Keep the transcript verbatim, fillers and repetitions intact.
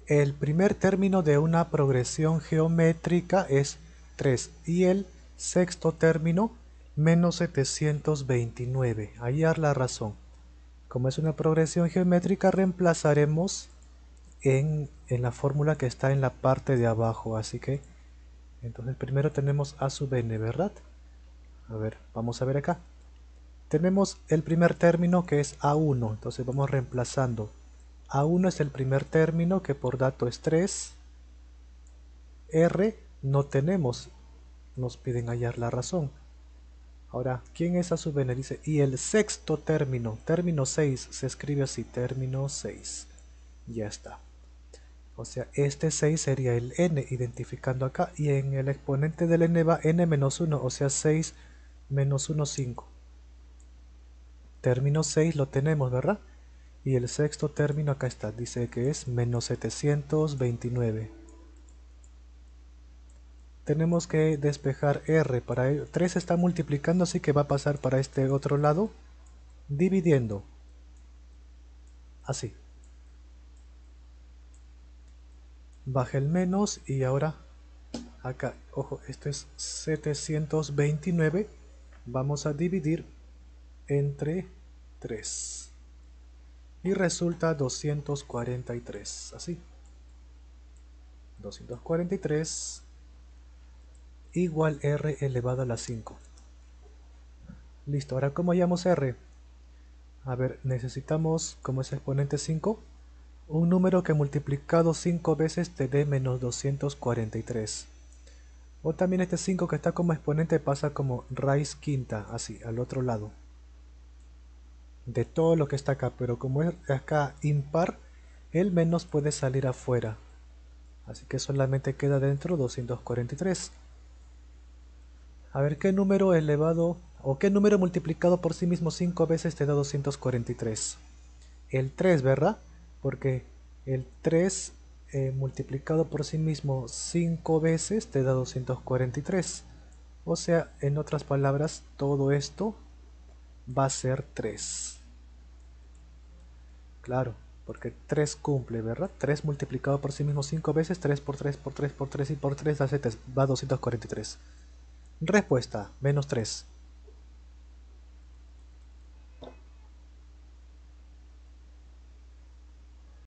El primer término de una progresión geométrica es tres y el sexto término menos setecientos veintinueve. Hallar la razón. Como es una progresión geométrica, reemplazaremos en, en la fórmula que está en la parte de abajo. Así que, entonces primero tenemos a sub n, ¿verdad? A ver, vamos a ver acá. Tenemos el primer término que es a uno, entonces vamos reemplazando. a uno es el primer término que por dato es tres. R no tenemos, nos piden hallar la razón. Ahora, ¿quién es a sub n? Dice, y el sexto término, término seis, se escribe así, término seis. Ya está. O sea, este seis sería el n, identificando acá, y en el exponente del n va n menos uno, o sea, seis menos uno, cinco. Término seis lo tenemos, ¿verdad? Y el sexto término acá está, dice que es menos setecientos veintinueve. Tenemos que despejar R, para ello tres está multiplicando, así que va a pasar para este otro lado, dividiendo, así. Baja el menos y ahora acá, ojo, esto es setecientos veintinueve, vamos a dividir entre tres. Y resulta doscientos cuarenta y tres, así. doscientos cuarenta y tres igual R elevado a la cinco. Listo, ahora ¿cómo hallamos R? A ver, necesitamos, como es exponente cinco, un número que multiplicado cinco veces te dé menos doscientos cuarenta y tres. O también este cinco que está como exponente pasa como raíz quinta, así, al otro lado. De todo lo que está acá, pero como es acá impar, el menos puede salir afuera. Así que solamente queda dentro doscientos cuarenta y tres. A ver, ¿qué número elevado o qué número multiplicado por sí mismo cinco veces te da doscientos cuarenta y tres? El tres, ¿verdad? Porque el tres eh, multiplicado por sí mismo cinco veces te da doscientos cuarenta y tres. O sea, en otras palabras, todo esto va a ser tres. Claro, porque tres cumple, ¿verdad? tres multiplicado por sí mismo cinco veces, tres por tres por tres por tres y por tres da, va a doscientos cuarenta y tres. Respuesta, menos tres.